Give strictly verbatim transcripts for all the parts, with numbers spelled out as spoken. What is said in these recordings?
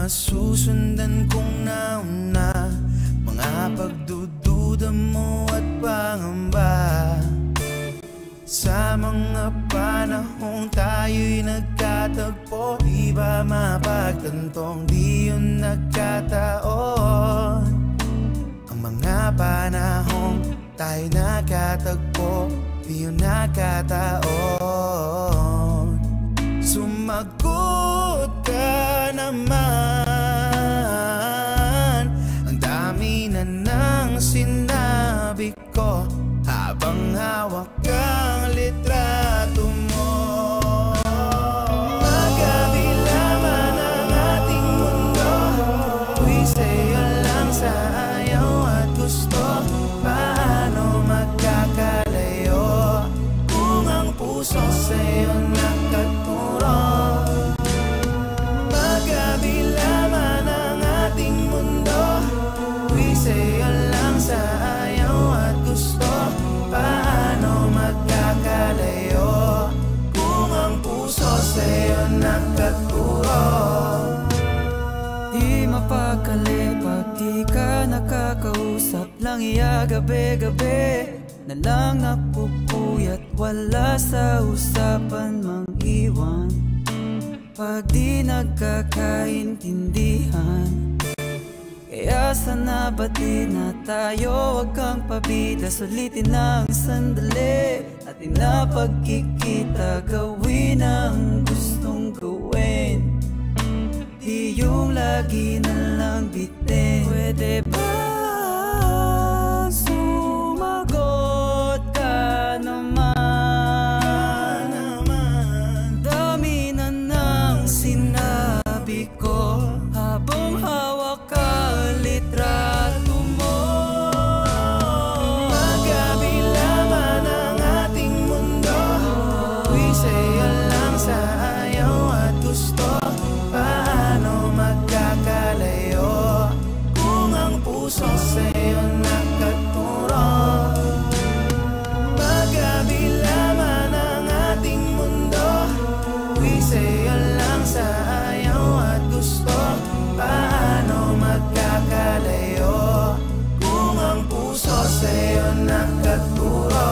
masusundan kong nauna, mga pagdududa mo at pangamba. Sa mga panahong tayo'y nagkatagpo, di ba mapagtantong di yun nagkataon? Ang mga panahong tayo'y nagkatagpo, di yun nagkataon. Sumagot ka naman, ang dami na nang sinabi ko habang hawak kang litrato mo. Magkabila man ang ating mundo, ako'y sa'yo lang sa ayaw at gusto. Paano magkakalayo kung ang puso sa'yo nakaturo? Magkabila man ang ating mundo, ako'y sa'yo lang sa ayaw at gusto. Paano magkakalayo kung ang puso sa'yo nakaturo? Di mapakali pag di ka nakakausap, lang iya gabi-gabi na lang napupuyat, wala sa usapan mang iwan. Pag di nagkakaintindihan, kaya sana ba di na tayo, wag kang pabida, sulitin ang sandali. Atin na pagkikita, gawin ang gustong gawin, di yung lagi na lang bitin. Pwede ba sumagot ka naman? Dami na nang sinabi ko habang hawak ka litrato mo. Magkabila man ang ating mundo, ako'y sa'yo lang sa ayaw at gusto. Paano magkakalayo kung ang puso sa'yo nakaturo? Magkabila man ang ating mundo, ako'y sa'yo lang sa ayaw at gusto. Paano magkakalayo kung ang puso sa'yo nakaturo?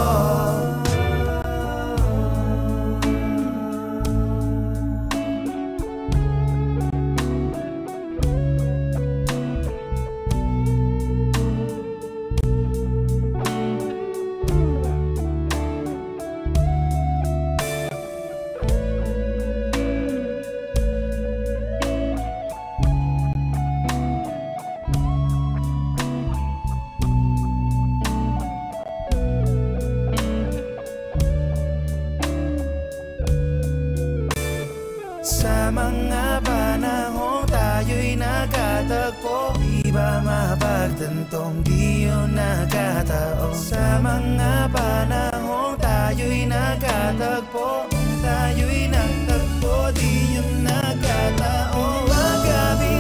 Sa mga panahong tayo'y nagkatagpo, di ba mapagtantong di yun nagkataon? Sa mga panahong tayo'y nagkatagpo, tayo'y nagtagpo, di yun nagkataon. Magkabila